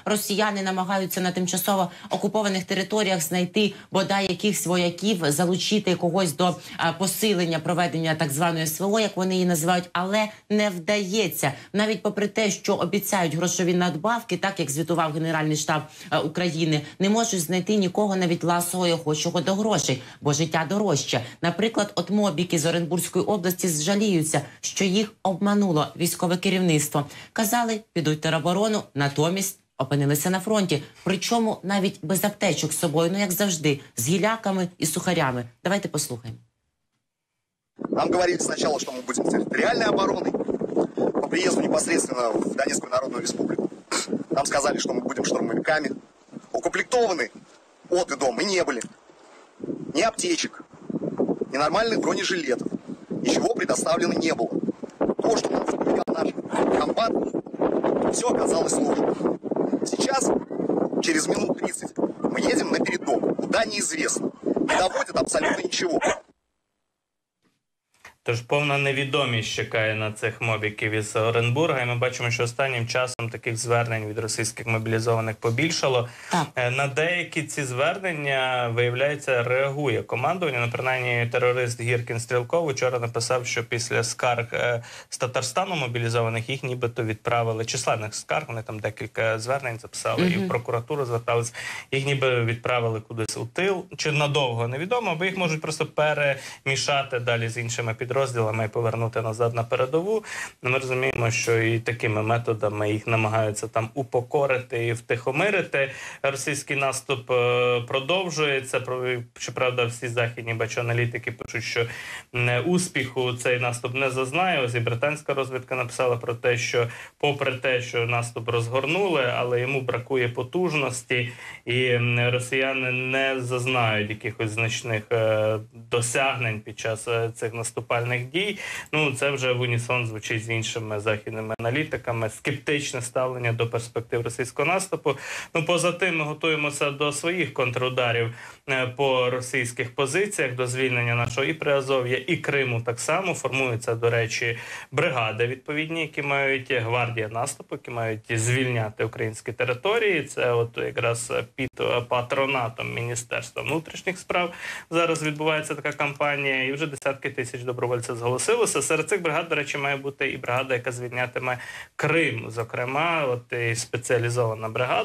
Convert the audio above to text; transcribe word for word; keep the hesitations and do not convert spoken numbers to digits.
росіяни намагаються на тимчасово окупованих територіях знайти бодай якихось вояків, залучити когось до а, посилення проведення так званої ес ве о, як вони її називають, але не вдається. Навіть попри те, що обіцяють грошові надбавки, так як звітував Генеральний штаб а, України, не можуть знайти нікого навіть ласого і охочого до грошей, бо життя дорожче. Наприклад, от мобіки з Оренбурзької області жаліються, що їх обмануло військове керівництво. Казали, підуть в тероборону, натомість опинилися на фронті. Причому навіть без аптечок з собою, ну як завжди, з гіляками і сухарями. Давайте послухаємо. Нам говорили сначала, что мы будем территориальной обороной. По приезду непосредственно в Донецкую Народную Республику нам сказали, что мы будем штурмовиками. Укомплектованы от и до мы не были. Ни аптечек, ни нормальных бронежилетов. Ничего предоставлено не было. То, что нам предлагал наш комбат, все оказалось ложью. Сейчас, через минут тридцать, мы едем на передок. Куда неизвестно. Не доводят абсолютно ничего. Тож повна невідомість чекає на цих мобіків із Оренбурга. І ми бачимо, що останнім часом таких звернень від російських мобілізованих побільшало. Так. На деякі ці звернення, виявляється, реагує командування. Ну, принаймні, терорист Гіркін Стрілков вчора написав, що після скарг з Татарстану мобілізованих їх нібито відправили, численних скарг, вони там декілька звернень записали, mm-hmm. і в прокуратуру звертались, їх ніби відправили кудись у тил, чи надовго, невідомо, бо їх можуть просто перемішати далі з іншими підрозділами. розділами і повернути назад на передову. Ми розуміємо, що і такими методами їх намагаються там упокорити і втихомирити. Російський наступ продовжується. Щоправда, всі західні, бачу, аналітики пишуть, що успіху цей наступ не зазнає. Ось і британська розвідка написала про те, що попри те, що наступ розгорнули, але йому бракує потужності, і росіяни не зазнають якихось значних досягнень під час цих наступальних дій. Ну, це вже в унісон звучить з іншими західними аналітиками. Скептичне ставлення до перспектив російського наступу. Ну, поза тим, ми готуємося до своїх контрударів по російських позиціях, до звільнення нашого і Приазов'я, і Криму так само. Формуються, до речі, бригади відповідні, які мають гвардія наступу, які мають звільняти українські території. Це от якраз під патронатом Міністерства внутрішніх справ зараз відбувається така кампанія, і вже десятки тисяч добровольців зголосилося. Серед цих бригад, до речі, має бути і бригада, яка звільнятиме Крим. Зокрема, от і спеціалізована бригада.